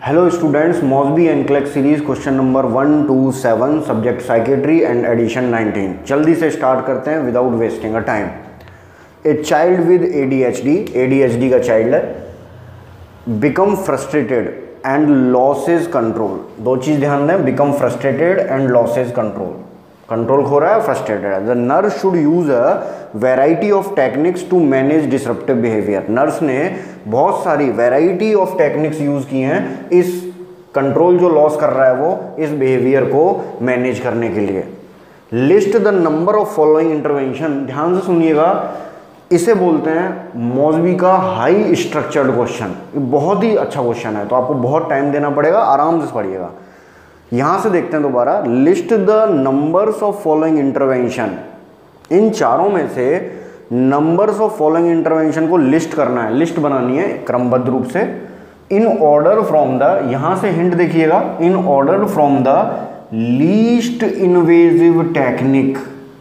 Hello students, Mosby and Clack series question number 127 subject psychiatry and edition 19। जल्दी से start करते हैं without wasting a time. A child with ADHD का child है, become frustrated and loses control. दो चीज़ ध्यान दें, become frustrated and loses control. Control खो रहा है, फ्रस्ट्रेटेड है। The nurse should use a variety of techniques to manage disruptive behaviour. नर्स ने बहुत सारी वैरायटी ऑफ टेक्निक्स यूज की हैं इस कंट्रोल जो लॉस कर रहा है वो इस बिहेवियर को मैनेज करने के लिए। List the number of following intervention. ध्यान से सुनिएगा, इसे बोलते हैं मॉसबी का हाई स्ट्रक्चर्ड क्वेश्चन। बहुत ही अच्छा क्वेश्चन है, तो आपको बहुत टाइम देना पड़ेगा, आराम से पढ़िएगा। यहां से देखते हैं दोबारा, list the numbers of following intervention. इन चारों में से नंबर्स ऑफ फॉलोइंग इंटरवेंशन को लिस्ट करना है, लिस्ट बनानी है क्रमबद्ध रूप से। इन ऑर्डर फ्रॉम द, यहां से हिंट देखिएगा, in order from the least invasive technique,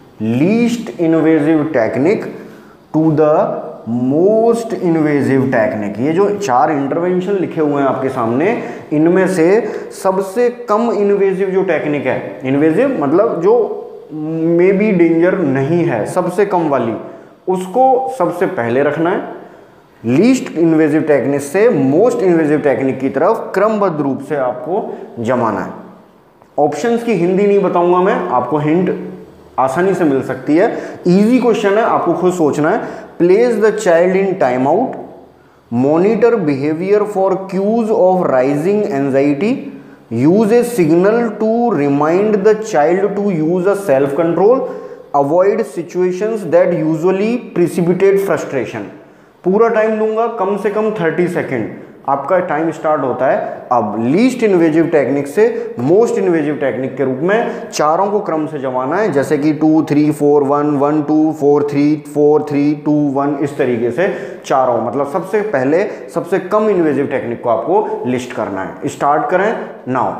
least invasive technique to the most invasive technique. ये जो चार इंटरवेंशन लिखे हुए हैं आपके सामने, इनमें से सबसे कम इन्वेजिव जो टेक्निक है, इन्वेजिव मतलब जो मे बी डेंजर नहीं है, सबसे कम वाली, उसको सबसे पहले रखना है। लीस्ट इन्वेजिव टेक्निक से मोस्ट इन्वेजिव टेक्निक की तरफ क्रमबद्ध रूप से आपको जमाना है। ऑप्शंस की हिंदी नहीं बताऊंगा मैं, आपको हिंट आसानी से मिल सकती है। इजी क्वेश्चन है, आपको खुद सोचना है। Place the child in time out, monitor behaviour for cues of rising anxiety, use a signal to remind the child to use a self control, avoid situations that usually precipitate frustration. पूरा time दूंगा, कम से कम 30 second आपका time start होता है। अब least invasive technique से मोस्ट इन्वेजिव टेक्निक के रूप में चारों को क्रम से जमाना है, जैसे कि 2 3 4 1 1 2 4 3 4 3 2 1, इस तरीके से चारों, मतलब सबसे पहले सबसे कम इन्वेजिव टेक्निक को आपको लिस्ट करना है। स्टार्ट करें नाउ।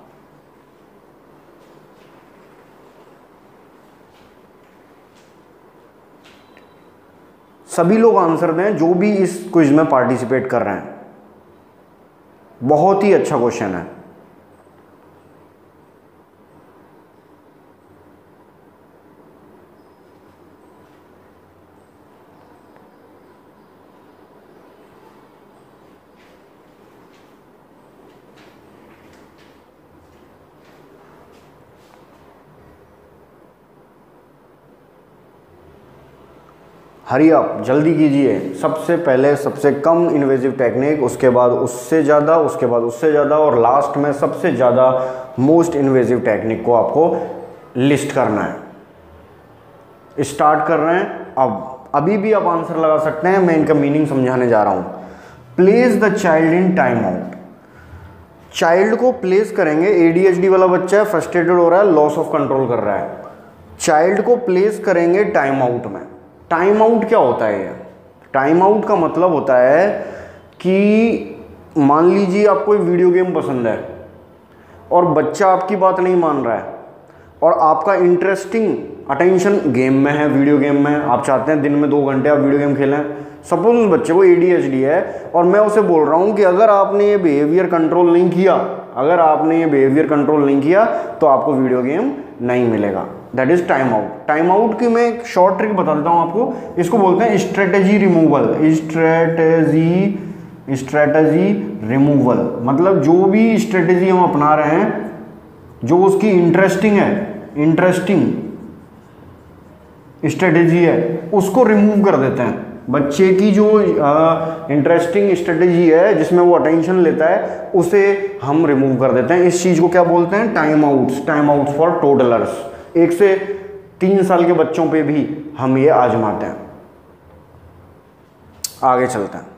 सभी लोग आंसर दें जो भी इस क्विज में पार्टिसिपेट कर रहे हैं। बहुत ही अच्छा क्वेश्चन है। हरी आप, जल्दी कीजिए। सबसे पहले सबसे कम इन्वेजिव टेक्निक, उसके बाद उससे ज़्यादा, उसके बाद उससे ज़्यादा, और लास्ट में सबसे ज़्यादा मोस्ट इन्वेजिव टेक्निक को आपको लिस्ट करना है। स्टार्ट कर रहे हैं अब। अभी भी आप आंसर लगा सकते हैं, मैं इनका मीनिंग समझाने जा रहा हूँ। Place the child in time out. Child को प्लेस करेंगे, एडीएचडी वाला बच्चा है, फ्रस्ट्रेटेड हो रहा है, लॉस ऑफ कंट्रोल कर रहा है। चाइल्ड को प्लेस करेंगे टाइम आउट में। टाइम आउट क्या होता है? टाइम आउट का मतलब होता है कि मान लीजिए आपको कोई वीडियो गेम पसंद है और बच्चा आपकी बात नहीं मान रहा है और आपका इंटरेस्टिंग अटेंशन गेम में है, वीडियो गेम में, आप चाहते हैं दिन में 2 घंटे आप वीडियो गेम खेलें। सपोज उस बच्चे को एडीएचडी है और मैं उसे बोल रहा हूँ कि अगर आपने ये बिहेवियर कंट्रोल नहीं किया, अगर आपने ये बिहेवियर कंट्रोल नहीं किया तो आपको वीडियो गेम नहीं मिलेगा। That is time out. Time out की मैं एक शॉर्ट ट्रिक बता देता हूँ आपको। इसको बोलते हैं स्ट्रेटेजी रिमूवल। स्ट्रेटेजी रिमूवल मतलब जो भी स्ट्रेटेजी हम अपना रहे हैं, जो उसकी इंटरेस्टिंग है, इंटरेस्टिंग स्ट्रेटेजी है, उसको रिमूव कर देते हैं। बच्चे की जो इंटरेस्टिंग स्ट्रेटेजी है जिसमें वो अटेंशन लेता है, उसे हम रिमूव कर देते हैं। इस चीज़ को क्या बोलते हैं? Time outs. Time outs for toddlers. 1 से 3 साल के बच्चों पे भी हम ये आजमाते हैं। आगे चलते हैं।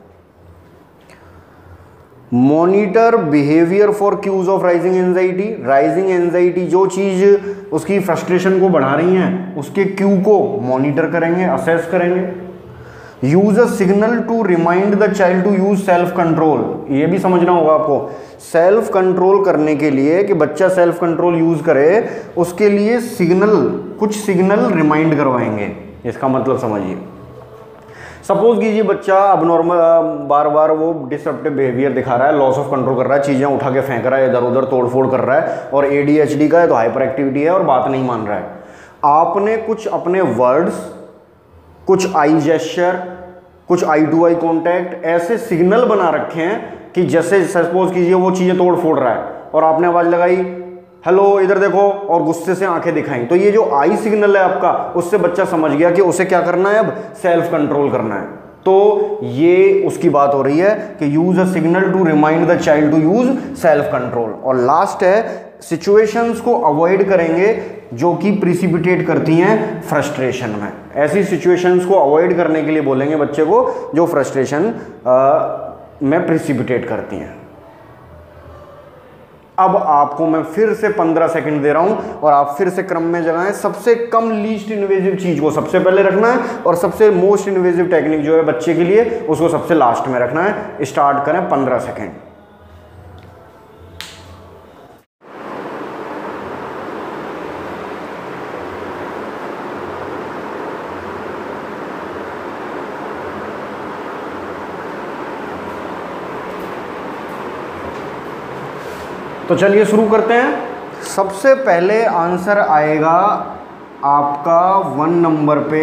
Monitor behaviour for cues of rising anxiety. Rising anxiety, जो चीज़ उसकी फ्रस्ट्रेशन को बढ़ा रही हैं, उसके क्यू को मॉनिटर करेंगे, असेस करेंगे। Use a signal to remind the child to use self control. ये भी समझना होगा आपको। सेल्फ कंट्रोल करने के लिए, कि बच्चा सेल्फ कंट्रोल यूज करे, उसके लिए सिग्नल, कुछ सिग्नल रिमाइंड करवाएंगे। इसका मतलब समझिए, सपोज कीजिए बच्चा अब नॉर्मल बार बार वो डिसरप्टिव बिहेवियर दिखा रहा है, लॉस ऑफ कंट्रोल कर रहा है, चीज़ें उठा के फेंक रहा है, इधर उधर तोड़फोड़ कर रहा है, और ADHD का है तो हाइपर एक्टिविटी है और बात नहीं मान रहा है। आपने कुछ अपने वर्ड्स, कुछ आई जेस्चर, कुछ आई टू आई कॉन्टैक्ट, ऐसे सिग्नल बना रखे हैं कि जैसे सपोज कीजिए वो चीज़ें तोड़ फोड़ रहा है और आपने आवाज़ लगाई हेलो इधर देखो और गुस्से से आंखें दिखाई, तो ये जो आई सिग्नल है आपका, उससे बच्चा समझ गया कि उसे क्या करना है, अब सेल्फ कंट्रोल करना है। तो ये उसकी बात हो रही है कि use a signal to remind the child to use self control. और लास्ट है सिचुएशंस को अवॉइड करेंगे जो कि प्रिसिपिटेट करती हैं फ्रस्ट्रेशन में। ऐसी सिचुएशंस को अवॉइड करने के लिए बोलेंगे बच्चे को जो फ्रस्ट्रेशन में प्रिसिपिटेट करती हैं। अब आपको मैं फिर से 15 सेकंड दे रहा हूं और आप फिर से क्रम में जगाएं। सबसे कम लीस्ट इन्वेजिव चीज को सबसे पहले रखना है और सबसे मोस्ट इन्वेजिव टेक्निक जो है बच्चे के लिए उसको सबसे लास्ट में रखना है। स्टार्ट करें 15 सेकंड। तो चलिए शुरू करते हैं। सबसे पहले आंसर आएगा आपका 1 नंबर पे।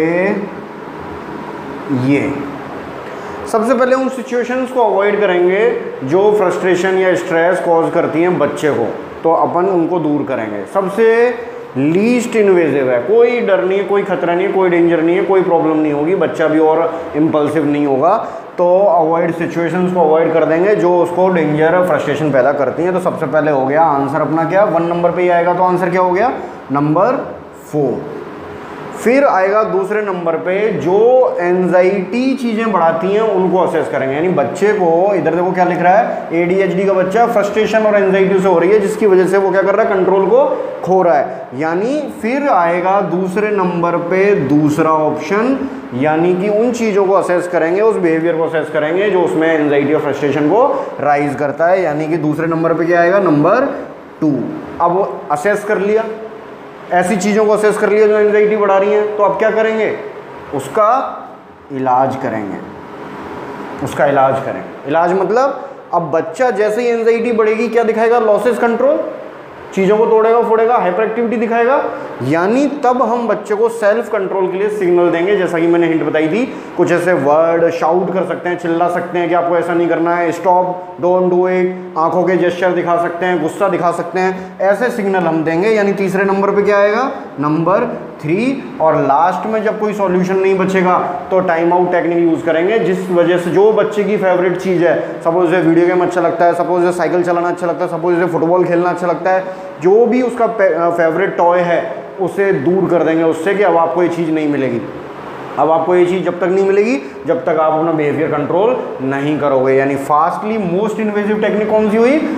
ये सबसे पहले उन सिचुएशंस को अवॉइड करेंगे जो फ्रस्ट्रेशन या स्ट्रेस कॉज करती हैं बच्चे को, तो अपन उनको दूर करेंगे। सबसे लीस्ट इन्वेजिव है, कोई डर नहीं है, कोई खतरा नहीं है, कोई डेंजर नहीं है, कोई प्रॉब्लम नहीं होगी, बच्चा भी और इम्पल्सिव नहीं होगा। तो अवॉइड सिचुएशंस को अवॉइड कर देंगे जो उसको डेंजर फ्रस्ट्रेशन पैदा करती हैं। तो सबसे पहले हो गया आंसर अपना क्या, 1 नंबर पे ही आएगा, तो आंसर क्या हो गया, नंबर 4। फिर आएगा दूसरे नंबर पे जो एंजाइटी चीज़ें बढ़ाती हैं उनको असेस करेंगे। यानी बच्चे को, इधर देखो क्या लिख रहा है, ADHD का बच्चा फ्रस्ट्रेशन और एंजाइटी से हो रही है जिसकी वजह से वो क्या कर रहा है, कंट्रोल को खो रहा है। यानी फिर आएगा दूसरे नंबर पे दूसरा ऑप्शन, यानी कि उन चीज़ों को असेस करेंगे, उस बिहेवियर को असेस करेंगे जो उसमें एंजाइटी और फ्रस्ट्रेशन को राइज करता है। यानी कि दूसरे नंबर पे क्या आएगा, नंबर 2। अब असेस कर लिया, ऐसी चीज़ों को असेस कर लिया जो एंजाइटी बढ़ा रही हैं, तो अब क्या करेंगे, उसका इलाज करेंगे। उसका इलाज करें, इलाज मतलब अब बच्चा जैसे ही एंजाइटी बढ़ेगी क्या दिखाएगा, लॉसेस कंट्रोल, चीज़ों को तोड़ेगा फोड़ेगा, हाइपर एक्टिविटी दिखाएगा। यानी तब हम बच्चे को सेल्फ कंट्रोल के लिए सिग्नल देंगे, जैसा कि मैंने हिंट बताई थी। कुछ ऐसे वर्ड शाउट कर सकते हैं, चिल्ला सकते हैं कि आपको ऐसा नहीं करना है, स्टॉप, डोंट डू इट, आंखों के जेस्चर दिखा सकते हैं, गुस्सा दिखा सकते हैं, ऐसे सिग्नल हम देंगे। यानी तीसरे नंबर पे क्या आएगा, नंबर 3। और लास्ट में जब कोई सॉल्यूशन नहीं बचेगा तो टाइम आउट टेक्निक यूज़ करेंगे, जिस वजह से जो बच्चे की फेवरेट चीज़ है, सपोज उसे वीडियो गेम अच्छा लगता है, सपोज उसे साइकिल चलाना अच्छा लगता है, सपोज उसे फुटबॉल खेलना अच्छा लगता है, जो भी उसका फेवरेट टॉय है उसे दूर कर देंगे उससे कि अब आपको ये चीज़ नहीं मिलेगी। अब आपको ये चीज़ जब तक नहीं मिलेगी जब तक आप अपना बिहेवियर कंट्रोल नहीं करोगे। यानी फास्टली मोस्ट इन्वेजिव टेक्निक कौन सी हुई,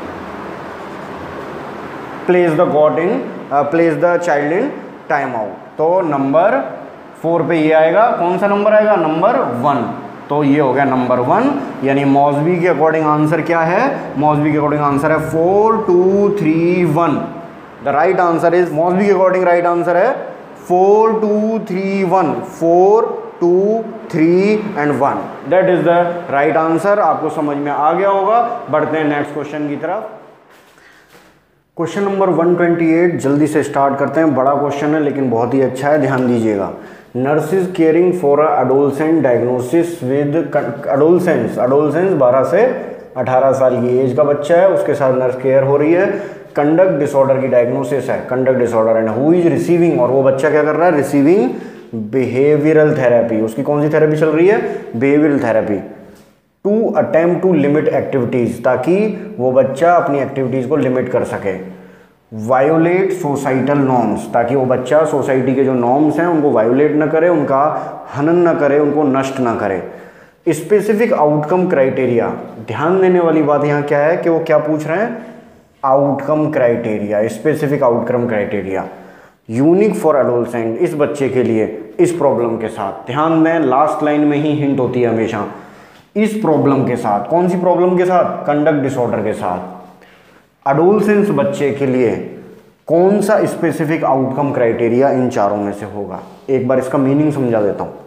place the child in time out. तो नंबर 4 पे ये आएगा, कौन सा नंबर आएगा, नंबर 1। तो ये हो गया नंबर 1। यानी मॉसबी के अकॉर्डिंग आंसर क्या है, मॉसबी के अकॉर्डिंग आंसर है 4 2 3 1। The right answer is, Mosby के अकॉर्डिंग राइट आंसर है 4 2 3 1, 4 2 3 and 1। That is the right answer. आपको समझ में आ गया होगा। बढ़ते हैं नेक्स्ट क्वेश्चन की तरफ। क्वेश्चन नंबर 128 जल्दी से स्टार्ट करते हैं। बड़ा क्वेश्चन है लेकिन बहुत ही अच्छा है, ध्यान दीजिएगा। Nurse is caring for adolescent diagnosis with adolescence 12 से 18 साल की एज का बच्चा है, उसके साथ नर्स केयर हो रही है। कंडक्ट डिसऑर्डर की डायग्नोसिस है, conduct disorder, and who is receiving, और वो बच्चा क्या कर रहा है, रिसीविंग बिहेवियरल थेरेपी। उसकी कौन सी थेरेपी चल रही है, behavioural therapy. To attempt to limit activities, ताकि वो बच्चा अपनी एक्टिविटीज़ को लिमिट कर सके। वायोलेट सोसाइटल नॉर्म्स, ताकि वो बच्चा सोसाइटी के जो नॉर्म्स हैं उनको वायोलेट ना करे, उनका हनन ना करे, उनको नष्ट ना करे। स्पेसिफिक आउटकम क्राइटेरिया, ध्यान देने वाली बात यहाँ क्या है कि वो क्या पूछ रहे हैं, outcome criteria, specific outcome criteria unique for adolescent, इस बच्चे के लिए इस प्रॉब्लम के साथ। ध्यान दें, लास्ट लाइन में ही हिंट होती है हमेशा, इस प्रॉब्लम के साथ। कौन सी प्रॉब्लम के साथ, कंडक्ट डिसऑर्डर के साथ। एडोलसेंस बच्चे के लिए कौन सा स्पेसिफिक आउटकम क्राइटेरिया इन चारों में से होगा। एक बार इसका मीनिंग समझा देता हूँ।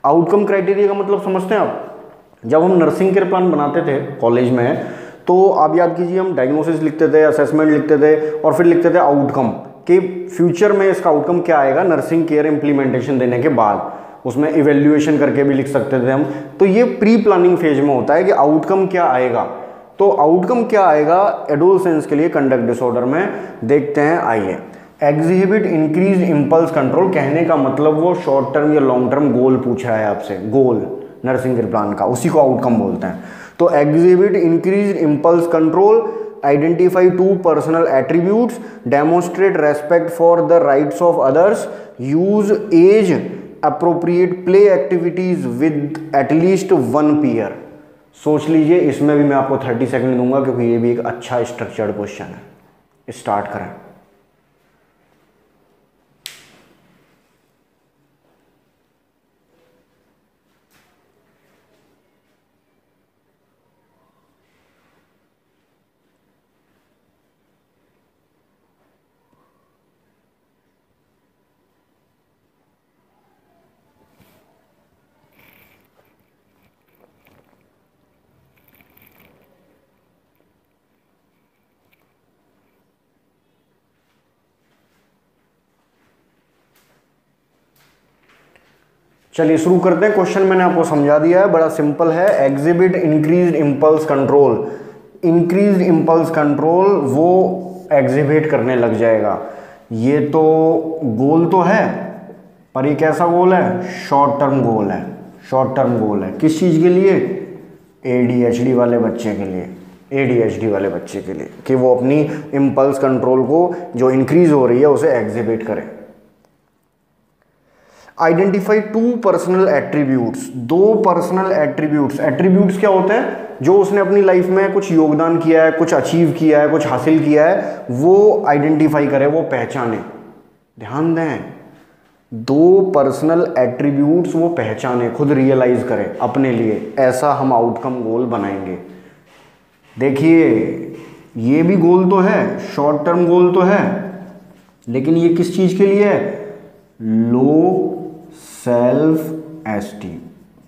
आउटकम क्राइटेरिया का मतलब समझते हैं आप? जब हम नर्सिंग केयर प्लान बनाते थे कॉलेज में, तो आप याद कीजिए, हम डायग्नोसिस लिखते थे, असेसमेंट लिखते थे और फिर लिखते थे आउटकम, कि फ्यूचर में इसका आउटकम क्या आएगा नर्सिंग केयर इम्प्लीमेंटेशन देने के बाद। उसमें इवेल्युएशन करके भी लिख सकते थे हम। तो ये प्री प्लानिंग फेज में होता है कि आउटकम क्या आएगा। तो आउटकम क्या आएगा एडोलसेंस के लिए कंडक्ट डिसऑर्डर में, देखते हैं, आइए। एग्जिबिट इंक्रीज इंपल्स कंट्रोल, कहने का मतलब वो शॉर्ट टर्म या लॉन्ग टर्म गोल पूछ रहा है आपसे, गोल नर्सिंग केयर प्लान का, उसी को आउटकम बोलते हैं। तो exhibit increase impulse control, identify 2 personal attributes, demonstrate respect for the rights of others, use age appropriate play activities with at least 1 peer. सोच लीजिए, इसमें भी मैं आपको 30 सेकंड दूंगा क्योंकि ये भी एक अच्छा स्ट्रक्चर्ड क्वेश्चन है। स्टार्ट करें। चलिए शुरू करते हैं। क्वेश्चन मैंने आपको समझा दिया है, बड़ा सिंपल है। Exhibit increased impulse control, increased impulse control वो एग्जिबिट करने लग जाएगा। ये तो गोल तो है, पर ये कैसा गोल है? शॉर्ट टर्म गोल है। शॉर्ट टर्म गोल है किस चीज़ के लिए? ADHD वाले बच्चे के लिए, ADHD वाले बच्चे के लिए, कि वो अपनी इंपल्स कंट्रोल को जो इंक्रीज हो रही है उसे एग्जिबिट करे। Identify 2 personal attributes, 2 personal attributes. Attributes क्या होते हैं? जो उसने अपनी लाइफ में कुछ योगदान किया है, कुछ अचीव किया है, कुछ हासिल किया है, वो आइडेंटिफाई करे, वो पहचाने। ध्यान दें, 2 पर्सनल एट्रीब्यूट्स वो पहचाने, खुद रियलाइज करे अपने लिए, ऐसा हम आउटकम गोल बनाएंगे। देखिए, ये भी गोल तो है, शॉर्ट टर्म गोल तो है, लेकिन ये किस चीज के लिए है? Low self esteem.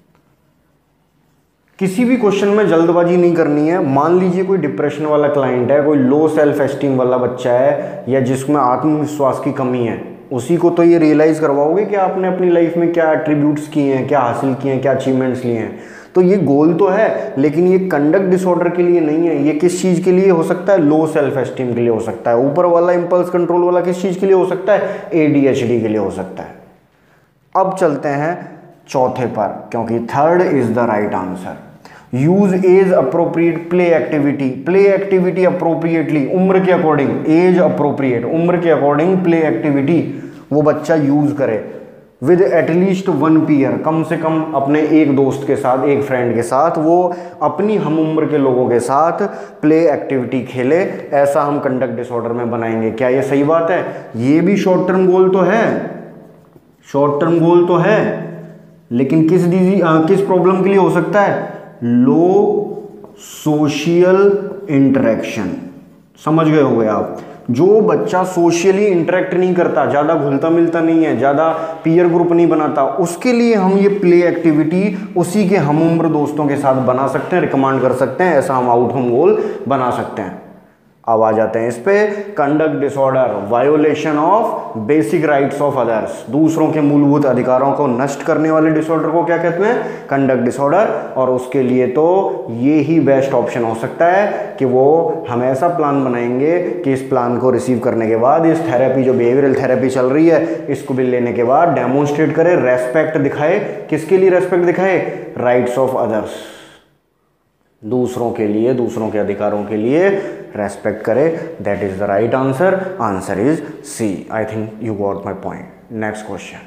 किसी भी क्वेश्चन में जल्दबाजी नहीं करनी है। मान लीजिए कोई डिप्रेशन वाला क्लाइंट है, कोई लो सेल्फ एस्टीम वाला बच्चा है, या जिसमें आत्मविश्वास की कमी है, उसी को तो ये रियलाइज करवाओगे कि आपने अपनी लाइफ में क्या एट्रीब्यूट्स किए हैं, क्या हासिल किए हैं, क्या अचीवमेंट्स लिए हैं। तो ये गोल तो है, लेकिन ये कंडक्ट डिसऑर्डर के लिए नहीं है। ये किस चीज़ के लिए हो सकता है? लो सेल्फ एस्टीम के लिए हो सकता है। ऊपर वाला इंपल्स कंट्रोल वाला किस चीज़ के लिए हो सकता है? ADHD के लिए हो सकता है। अब चलते हैं चौथे पर, क्योंकि third is the right answer. Use age appropriate play activity, play activity appropriately, उम्र के अकॉर्डिंग, एज अप्रोप्रिएट, उम्र के अकॉर्डिंग प्ले एक्टिविटी वो बच्चा यूज करे विद एटलीस्ट 1 पीयर, कम से कम अपने एक दोस्त के साथ, एक फ्रेंड के साथ, वो अपनी हम उम्र के लोगों के साथ प्ले एक्टिविटी खेले। ऐसा हम कंडक्ट डिसऑर्डर में बनाएंगे। क्या ये सही बात है? ये भी शॉर्ट टर्म गोल तो है, शॉर्ट टर्म गोल तो है, लेकिन किस प्रॉब्लम के लिए हो सकता है? Low social interaction. समझ गए होंगे आप? जो बच्चा सोशली इंटरेक्ट नहीं करता, ज़्यादा घुलता मिलता नहीं है, ज़्यादा पीयर ग्रुप नहीं बनाता, उसके लिए हम ये प्ले एक्टिविटी उसी के हम उम्र दोस्तों के साथ बना सकते हैं, रिकमेंड कर सकते हैं। ऐसा हम आउटकम गोल बना सकते हैं। अब आ जाते हैं इस पे, conduct disorder, violation of basic rights of others, दूसरों के मूलभूत अधिकारों को नष्ट करने वाले डिसऑर्डर को क्या कहते हैं? Conduct disorder. और उसके लिए तो ये ही बेस्ट ऑप्शन हो सकता है कि वो हम ऐसा प्लान बनाएंगे कि इस प्लान को रिसीव करने के बाद, इस थेरेपी जो बिहेवियरल थेरेपी चल रही है, इसको भी लेने के बाद डेमोन्स्ट्रेट करे, रेस्पेक्ट दिखाए। किसके लिए रेस्पेक्ट दिखाए? राइट्स ऑफ अदर्स, दूसरों के लिए, दूसरों के अधिकारों के लिए रेस्पेक्ट करे। That is the right answer. Answer is C. I think you got my point. Next question,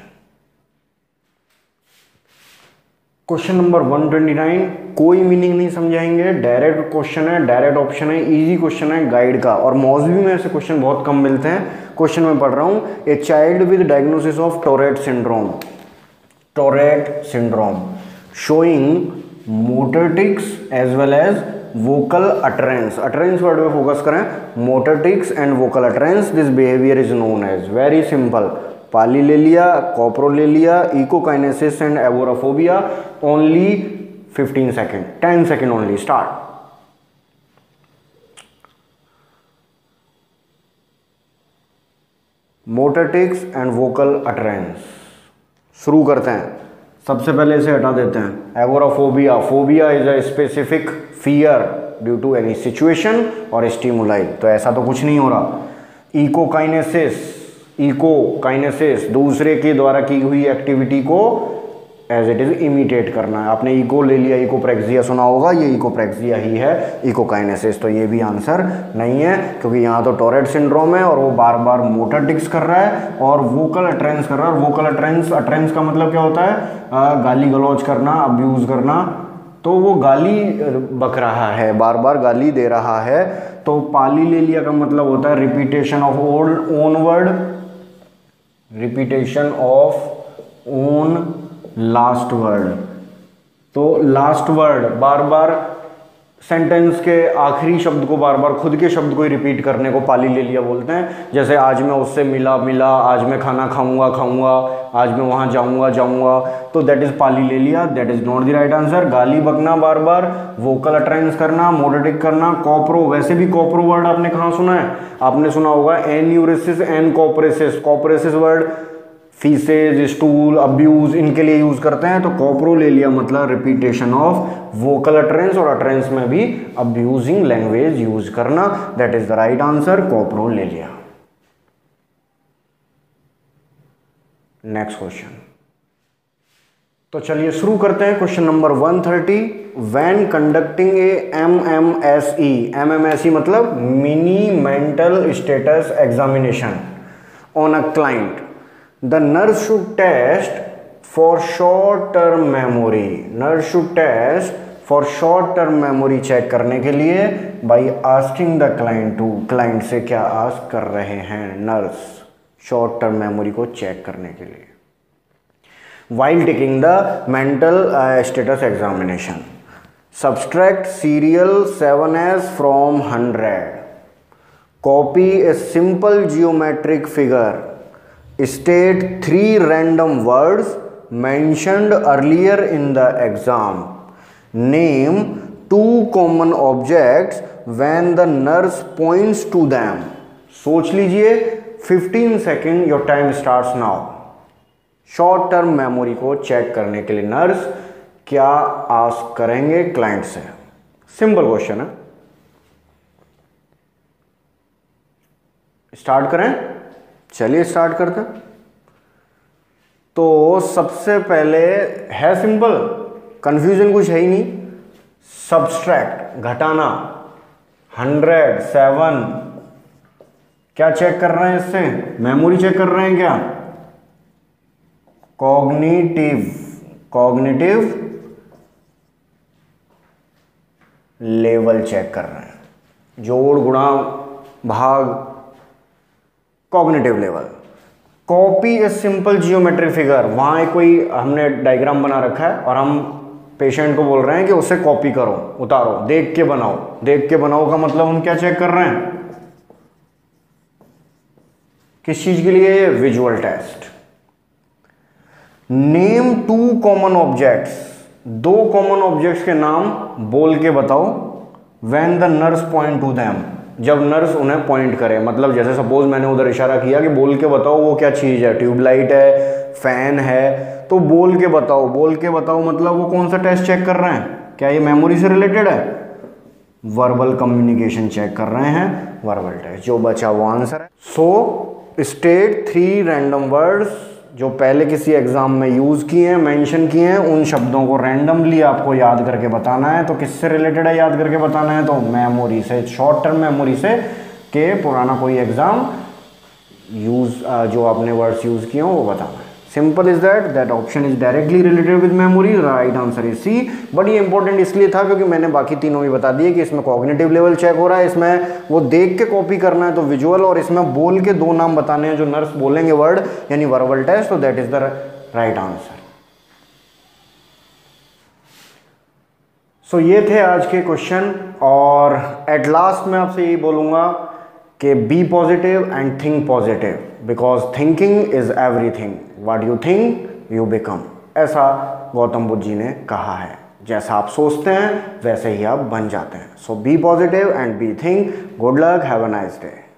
question number 129। कोई मीनिंग नहीं समझाएंगे, डायरेक्ट क्वेश्चन है, डायरेक्ट ऑप्शन है, इजी क्वेश्चन है गाइड का। और मौजवी में ऐसे क्वेश्चन बहुत कम मिलते हैं। क्वेश्चन में पढ़ रहा हूं, a child with diagnosis of Tourette syndrome, Tourette syndrome showing motor tics as well as vocal utterance. Utterance word पे फोकस करें, motor tics and vocal utterance. This behaviour is known as, very simple, palilalia, coprolalia, echokinesis and agoraphobia, only 15 second, 10 second only, start. Motor tics and vocal utterance. शुरू करते हैं, सबसे पहले इसे हटा देते हैं। Agoraphobia, phobia is a specific fear due to any situation और स्टिमुलाई, तो ऐसा तो कुछ नहीं हो रहा। इकोकाइनेसिस, इकोकाइनेसिस दूसरे के द्वारा की हुई एक्टिविटी को एज इट इज इमिटेट करना है। आपने इको ले लिया, इकोप्रेक्सिया सुना होगा, ये इकोप्रेक्सिया ही है इकोकाइनेसिस, तो ये भी आंसर नहीं है क्योंकि यहाँ तो टोरेट सिंड्रोम है और वो बार बार मोटर टिक्स कर रहा है और वोकल अटरेंस कर रहा है। और वोकल अटरेंस, अटरेंस का मतलब क्या होता है? गाली गलौज करना, अब्यूज करना, तो वो गाली बक रहा है, बार बार गाली दे रहा है। तो पाली ले लिया का मतलब होता है repetition of own word, repetition of own last word. तो लास्ट वर्ड बार बार सेंटेंस के आखिरी शब्द को बार बार खुद के शब्द को ही रिपीट करने को पाली ले लिया बोलते हैं। जैसे आज मैं उससे मिला मिला, आज मैं खाना खाऊंगा खाऊंगा, आज मैं वहां जाऊंगा जाऊंगा, तो that is palilalia, that is not the right answer. गाली बकना बार बार, वोकल अटरेंस करना, मोटोटिक करना, कॉप्रो, वैसे भी कॉप्रो वर्ड आपने कहाँ सुना है? आपने सुना होगा enuresis and encopresis. Encopresis word faeces, stool, abuse, इनके लिए यूज करते हैं। तो कॉप्रो ले लिया मतलब रिपीटेशन ऑफ वोकल अटरेंस, और अटरेंस में भी अब्यूजिंग लैंग्वेज यूज करना, that is the right answer, coprolalia. Next question, तो चलिए शुरू करते हैं। Question number 130, when conducting a MMSE, MMSE मतलब mini mental status examination on a client, the nurse should test for short term memory, nurse should test for short term memory check करने के लिए by asking the client to, client से क्या ask कर रहे हैं nurse short term memory को check करने के लिए while taking the mental status examination. Subtract serial 7s from 100, copy a simple geometric figure, state 3 random words mentioned earlier in the exam, name 2 common objects when the nurse points to them. सोच लीजिए, 15 second, your time starts now. Short term memory को check करने के लिए nurse क्या ask करेंगे client से? Simple question है, स्टार्ट करें। चलिए स्टार्ट करते हैं। तो सबसे पहले है सिंपल, कंफ्यूजन कुछ है ही नहीं, सब्सट्रैक्ट घटाना, 100 7, क्या चेक कर रहे हैं इससे? मेमोरी चेक कर रहे हैं क्या? कॉग्निटिव, कॉग्निटिव लेवल चेक कर रहे हैं, जोड़ गुणा भाग, cognitive level. Copy a simple geometric figure, वहां एक कोई हमने डायग्राम बना रखा है और हम पेशेंट को बोल रहे हैं कि उसे कॉपी करो, उतारो, देख के बनाओ। देख के बनाओ का मतलब हम क्या चेक कर रहे हैं? किस चीज के लिए? Visual test. Name 2 common objects, 2 common objects के नाम बोल के बताओ। When the nurse point to them, जब नर्स उन्हें पॉइंट करे, मतलब जैसे सपोज मैंने उधर इशारा किया कि बोल के बताओ वो क्या चीज़ है, ट्यूबलाइट है, फैन है, तो बोल के बताओ। बोल के बताओ मतलब वो कौन सा टेस्ट चेक कर रहे हैं? क्या ये मेमोरी से रिलेटेड है? वर्बल कम्युनिकेशन चेक कर रहे हैं, वर्बल टेस्ट। जो बचा वो आंसर है। सो स्टेट 3 रैंडम वर्ड्स जो पहले किसी एग्जाम में यूज किए हैं, मेंशन किए हैं, उन शब्दों को रैंडमली आपको याद करके बताना है। तो किससे रिलेटेड है याद करके बताना है? तो मेमोरी से, शॉर्ट टर्म मेमोरी से, के पुराना कोई एग्जाम यूज जो आपने वर्ड्स यूज किए हो वो बताना है। Simple is that option is directly related with memory, right answer is C. But ये इंपॉर्टेंट इसलिए था क्योंकि मैंने बाकी तीनों भी बता दिए कि इसमें कॉग्निटिव लेवल चेक हो रहा है, इसमें वो देख के कॉपी करना है तो विजुअल, और इसमें बोल के 2 नाम बताने हैं जो नर्स बोलेंगे वर्ड, यानी वर्बल टेस्ट, तो that is the right answer. So ये थे आज के क्वेश्चन, और एट लास्ट मैं आपसे यही बोलूंगा कि be positive and think positive. Because thinking is everything, what you think you become, ऐसा गौतम बुद्ध जी ने कहा है। जैसा आप सोचते हैं वैसे ही आप बन जाते हैं। So be positive and be think. Good luck, have a nice day.